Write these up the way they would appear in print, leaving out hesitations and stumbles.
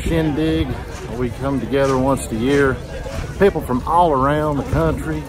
shindig. We come together once a year. People from all around the country.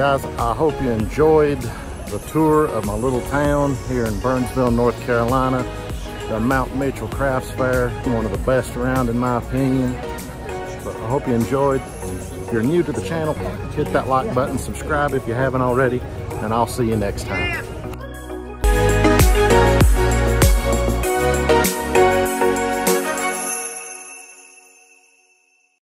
Guys, I hope you enjoyed the tour of my little town here in Burnsville, North Carolina. The Mount Mitchell Crafts Fair, one of the best around in my opinion. But I hope you enjoyed. If you're new to the channel, hit that like button, subscribe if you haven't already, and I'll see you next time.